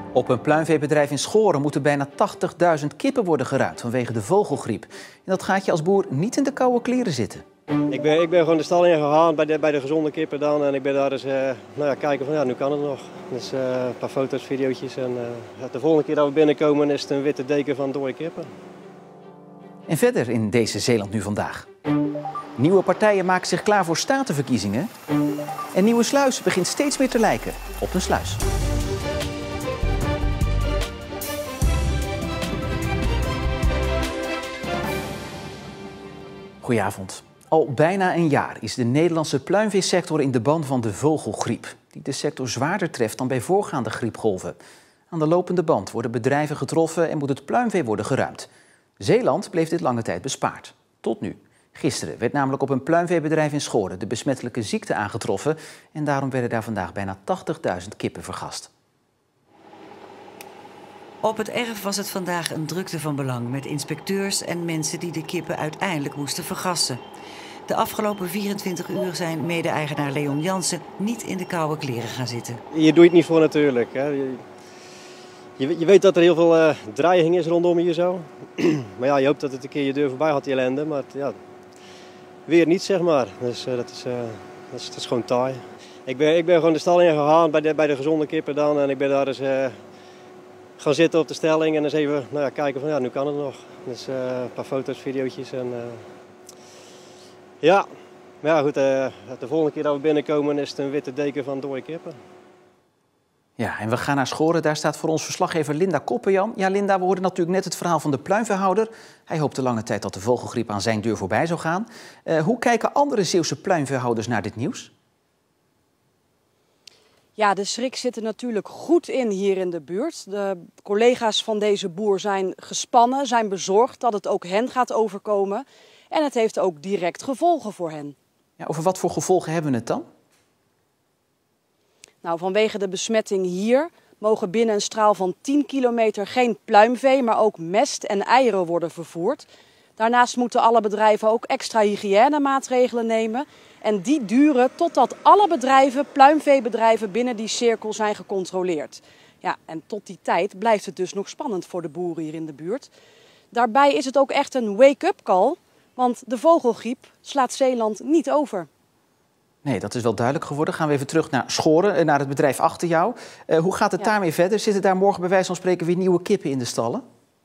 Op een pluimveebedrijf in Schoren moeten bijna 80.000 kippen worden geruimd vanwege de vogelgriep. En dat gaat je als boer niet in de koude kleren zitten. Ik ben gewoon de stal ingegaan bij de gezonde kippen dan. En ik ben daar eens kijken van nu kan het nog. Dus een paar foto's, video's. En de volgende keer dat we binnenkomen is het een witte deken van dode kippen. En verder in deze Zeeland nu vandaag. Nieuwe partijen maken zich klaar voor statenverkiezingen. En Nieuwe Sluis begint steeds meer te lijken op een sluis. Goedenavond. Al bijna een jaar is de Nederlandse pluimveesector in de ban van de vogelgriep, die de sector zwaarder treft dan bij voorgaande griepgolven. Aan de lopende band worden bedrijven getroffen en moet het pluimvee worden geruimd. Zeeland bleef dit lange tijd bespaard. Tot nu. Gisteren werd namelijk op een pluimveebedrijf in Schoren de besmettelijke ziekte aangetroffen en daarom werden daar vandaag bijna 80.000 kippen vergast. Op het erf was het vandaag een drukte van belang met inspecteurs en mensen die de kippen uiteindelijk moesten vergassen. De afgelopen 24 uur zijn mede-eigenaar Leon Jansen niet in de koude kleren gaan zitten. Je doet het niet voor natuurlijk. Hè. Je weet dat er heel veel dreiging is rondom je zo. Maar ja, je hoopt dat het een keer je deur voorbij gaat, die ellende. Maar ja, weer niet, zeg maar. Dus dat is gewoon taai. Ik ben gewoon de stal ingegaan bij de gezonde kippen dan. En ik ben daar eens gaan zitten op de stelling en eens even kijken van nu kan het nog. Dus een paar foto's, video's. En ja, maar ja goed, de volgende keer dat we binnenkomen is het een witte deken van dode kippen. Ja, en we gaan naar Schoren. Daar staat voor ons verslaggever Linda Koppenjan. Ja, Linda, we hoorden natuurlijk net het verhaal van de pluimveehouder. Hij hoopte lange tijd dat de vogelgriep aan zijn deur voorbij zou gaan. Hoe kijken andere Zeeuwse pluimveehouders naar dit nieuws? Ja, de schrik zit er natuurlijk goed in hier in de buurt. De collega's van deze boer zijn gespannen, zijn bezorgd dat het ook hen gaat overkomen. En het heeft ook direct gevolgen voor hen. Ja, over wat voor gevolgen hebben we het dan? Nou, vanwege de besmetting hier mogen binnen een straal van 10 kilometer geen pluimvee, maar ook mest en eieren worden vervoerd. Daarnaast moeten alle bedrijven ook extra hygiënemaatregelen nemen. En die duren totdat alle bedrijven, pluimveebedrijven, binnen die cirkel zijn gecontroleerd. Ja, en tot die tijd blijft het dus nog spannend voor de boeren hier in de buurt. Daarbij is het ook echt een wake-up call, want de vogelgriep slaat Zeeland niet over. Nee, dat is wel duidelijk geworden. Gaan we even terug naar Schoren, naar het bedrijf achter jou. Hoe gaat het daarmee verder? Zitten daar morgen bij wijze van spreken weer nieuwe kippen in de stallen?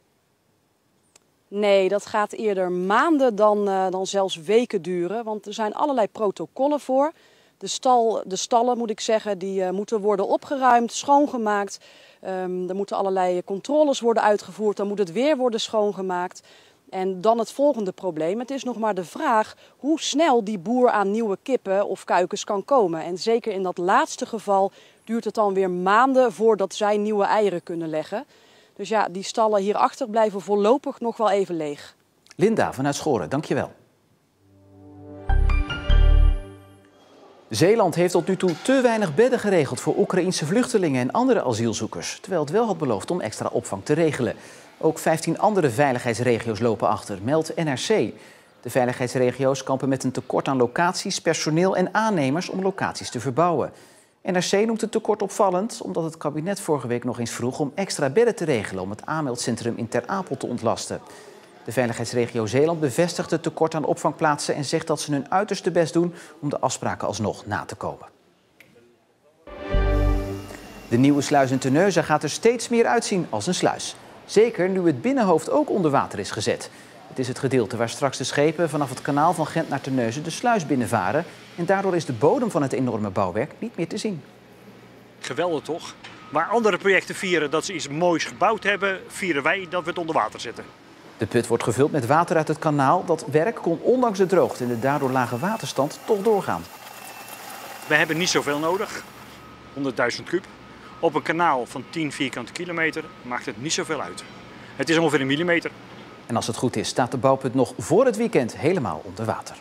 Nee, dat gaat eerder maanden dan zelfs weken duren. Want er zijn allerlei protocollen voor. De stallen, moet ik zeggen, die moeten worden opgeruimd, schoongemaakt. Er moeten allerlei controles worden uitgevoerd. Dan moet het weer worden schoongemaakt. En dan het volgende probleem. Het is nog maar de vraag hoe snel die boer aan nieuwe kippen of kuikens kan komen. En zeker in dat laatste geval duurt het dan weer maanden voordat zij nieuwe eieren kunnen leggen. Dus ja, die stallen hierachter blijven voorlopig nog wel even leeg. Linda vanuit Schoren, dankjewel. Zeeland heeft tot nu toe te weinig bedden geregeld voor Oekraïense vluchtelingen en andere asielzoekers. Terwijl het wel had beloofd om extra opvang te regelen. Ook 15 andere veiligheidsregio's lopen achter, meldt NRC. De veiligheidsregio's kampen met een tekort aan locaties, personeel en aannemers om locaties te verbouwen. NRC noemt het tekort opvallend omdat het kabinet vorige week nog eens vroeg om extra bedden te regelen om het aanmeldcentrum in Ter Apel te ontlasten. De veiligheidsregio Zeeland bevestigt het tekort aan opvangplaatsen en zegt dat ze hun uiterste best doen om de afspraken alsnog na te komen. De nieuwe sluis in Terneuzen gaat er steeds meer uitzien als een sluis. Zeker nu het binnenhoofd ook onder water is gezet. Het is het gedeelte waar straks de schepen vanaf het kanaal van Gent naar Terneuzen de sluis binnenvaren. En daardoor is de bodem van het enorme bouwwerk niet meer te zien. Geweldig toch? Waar andere projecten vieren dat ze iets moois gebouwd hebben, vieren wij dat we het onder water zetten. De put wordt gevuld met water uit het kanaal. Dat werk kon ondanks de droogte en de daardoor lage waterstand toch doorgaan. We hebben niet zoveel nodig, 100.000 kub. Op een kanaal van 10 vierkante kilometer maakt het niet zoveel uit. Het is ongeveer 1 millimeter. En als het goed is, staat de bouwput nog voor het weekend helemaal onder water.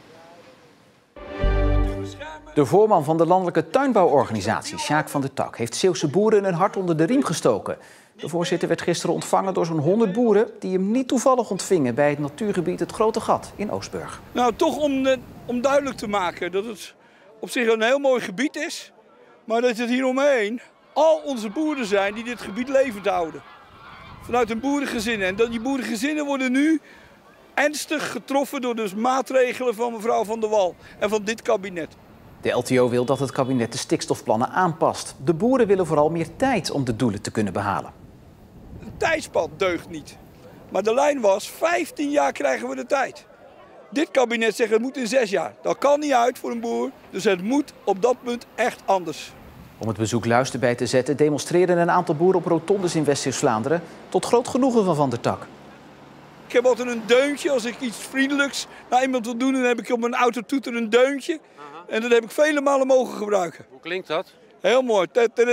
De voorman van de landelijke tuinbouworganisatie, Sjaak van der Tak, heeft Zeeuwse boeren een hart onder de riem gestoken. De voorzitter werd gisteren ontvangen door zo'n 100 boeren die hem niet toevallig ontvingen bij het natuurgebied Het Grote Gat in Oostburg. Nou, toch om duidelijk te maken dat het op zich een heel mooi gebied is, maar dat het hier omheen al onze boeren zijn die dit gebied levend houden. Vanuit een boerengezinnen. En die boerengezinnen worden nu ernstig getroffen door de maatregelen van mevrouw Van der Wal en van dit kabinet. De LTO wil dat het kabinet de stikstofplannen aanpast. De boeren willen vooral meer tijd om de doelen te kunnen behalen. Het tijdspad deugt niet. Maar de lijn was, 15 jaar krijgen we de tijd. Dit kabinet zegt het moet in 6 jaar. Dat kan niet uit voor een boer, dus het moet op dat punt echt anders. Om het bezoek luister bij te zetten demonstreerden een aantal boeren op rotondes in West-Vlaanderen tot groot genoegen van Van der Tak. Ik heb altijd een deuntje als ik iets vriendelijks naar iemand wil doen. Dan heb ik op mijn autotoeter een deuntje. En dat heb ik vele malen mogen gebruiken. Hoe klinkt dat? Heel mooi.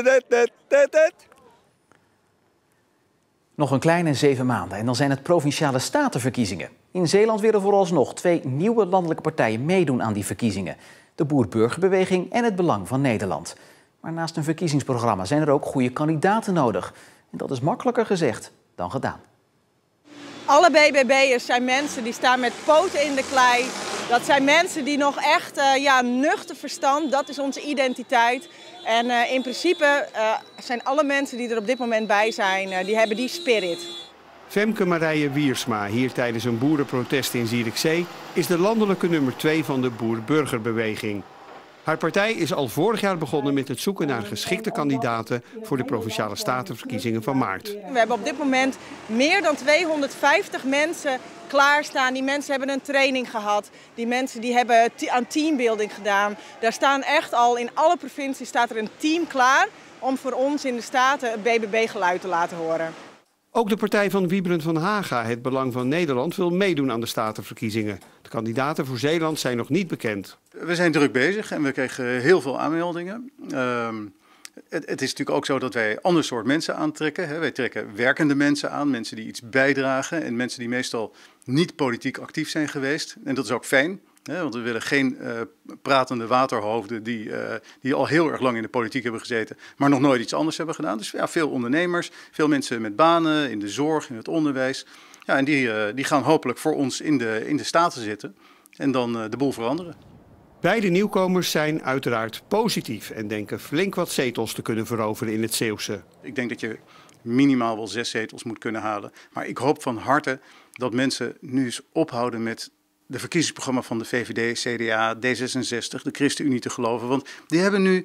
Nog een kleine 7 maanden en dan zijn het provinciale statenverkiezingen. In Zeeland willen vooralsnog 2 nieuwe landelijke partijen meedoen aan die verkiezingen. De Boer-Burgerbeweging en het Belang van Nederland. Maar naast een verkiezingsprogramma zijn er ook goede kandidaten nodig. En dat is makkelijker gezegd dan gedaan. Alle BBB'ers zijn mensen die staan met poten in de klei. Dat zijn mensen die nog echt nuchter verstand, dat is onze identiteit. En in principe zijn alle mensen die er op dit moment bij zijn, die hebben die spirit. Femke Marije Wiersma, hier tijdens een boerenprotest in Zierikzee, is de landelijke nummer 2 van de Boer-Burgerbeweging. Haar partij is al vorig jaar begonnen met het zoeken naar geschikte kandidaten voor de Provinciale Statenverkiezingen van maart. We hebben op dit moment meer dan 250 mensen klaarstaan. Die mensen hebben een training gehad. Die mensen die hebben aan teambuilding gedaan. Daar staan echt al in alle provincies staat er een team klaar om voor ons in de Staten het BBB-geluid te laten horen. Ook de partij van Wiebren van Haga, het Belang van Nederland, wil meedoen aan de Statenverkiezingen. De kandidaten voor Zeeland zijn nog niet bekend. We zijn druk bezig en we kregen heel veel aanmeldingen. Het is natuurlijk ook zo dat wij ander soort mensen aantrekken. Wij trekken werkende mensen aan, mensen die iets bijdragen en mensen die meestal niet politiek actief zijn geweest. En dat is ook fijn. Want we willen geen pratende waterhoofden die al heel erg lang in de politiek hebben gezeten, maar nog nooit iets anders hebben gedaan. Dus ja, veel ondernemers, veel mensen met banen in de zorg, in het onderwijs. Ja, en die gaan hopelijk voor ons in de Staten zitten en dan de boel veranderen. Beide nieuwkomers zijn uiteraard positief en denken flink wat zetels te kunnen veroveren in het Zeeuwse. Ik denk dat je minimaal wel 6 zetels moet kunnen halen. Maar ik hoop van harte dat mensen nu eens ophouden met de verkiezingsprogramma van de VVD, CDA, D66, de ChristenUnie te geloven. Want die hebben nu,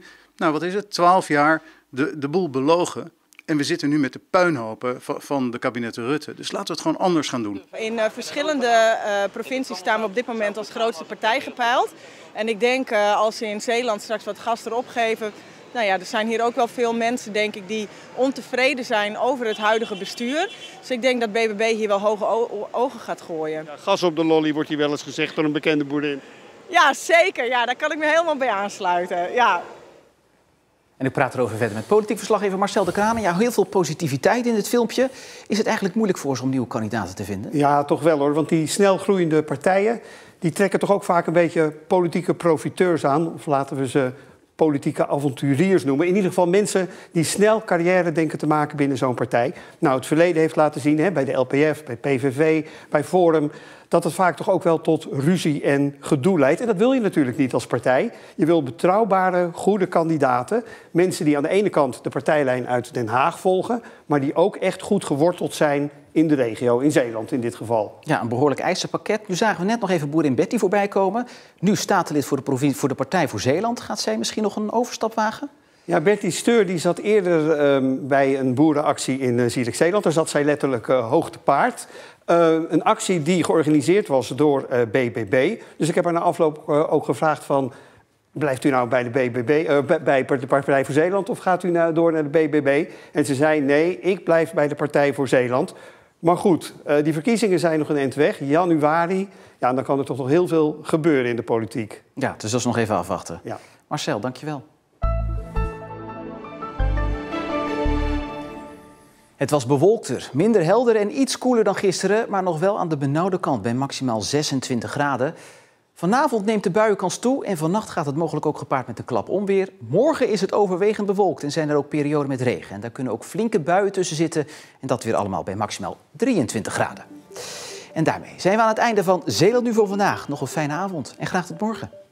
12 jaar de boel belogen. En we zitten nu met de puinhopen van de kabinetten Rutte. Dus laten we het gewoon anders gaan doen. In verschillende provincies staan we op dit moment als grootste partij gepeild. En ik denk als ze in Zeeland straks wat gas erop geven. Er zijn hier ook wel veel mensen, denk ik, die ontevreden zijn over het huidige bestuur. Dus ik denk dat BBB hier wel hoge ogen gaat gooien. Ja, gas op de lolly wordt hier wel eens gezegd door een bekende boerin. Ja, zeker. Ja, daar kan ik me helemaal bij aansluiten. Ja. En ik praat erover verder met politiek verslaggever Marcel de Kranen. Ja, heel veel positiviteit in dit filmpje. Is het eigenlijk moeilijk voor ze om nieuwe kandidaten te vinden? Ja, toch wel hoor. Want die snel groeiende partijen die trekken toch ook vaak een beetje politieke profiteurs aan. Of laten we ze politieke avonturiers noemen. In ieder geval mensen die snel carrière denken te maken binnen zo'n partij. Nou, het verleden heeft laten zien, bij de LPF, bij PVV, bij Forum, dat het vaak toch ook wel tot ruzie en gedoe leidt. En dat wil je natuurlijk niet als partij. Je wil betrouwbare, goede kandidaten. Mensen die aan de ene kant de partijlijn uit Den Haag volgen, maar die ook echt goed geworteld zijn in de regio, in Zeeland in dit geval. Ja, een behoorlijk eisenpakket. Nu zagen we net nog even boerin Betty voorbij komen. Nu statenlid voor de Partij voor Zeeland. Gaat zij misschien nog een overstap wagen? Ja, Bertie Steur die zat eerder bij een boerenactie in Zierikzeeland. Daar zat zij letterlijk hoog te paard. Een actie die georganiseerd was door BBB. Dus ik heb haar na afloop ook gevraagd van, blijft u nou bij de BBB, bij de Partij voor Zeeland of gaat u nou door naar de BBB? En ze zei nee, ik blijf bij de Partij voor Zeeland. Maar goed, die verkiezingen zijn nog een eind weg. Januari, ja, dan kan er toch nog heel veel gebeuren in de politiek. Ja, dus dat is nog even afwachten. Ja. Marcel, dankjewel. Het was bewolkter, minder helder en iets koeler dan gisteren, maar nog wel aan de benauwde kant bij maximaal 26 graden. Vanavond neemt de buienkans toe en vannacht gaat het mogelijk ook gepaard met een klap onweer. Morgen is het overwegend bewolkt en zijn er ook perioden met regen. En daar kunnen ook flinke buien tussen zitten en dat weer allemaal bij maximaal 23 graden. En daarmee zijn we aan het einde van Zeeland Nu voor vandaag. Nog een fijne avond en graag tot morgen.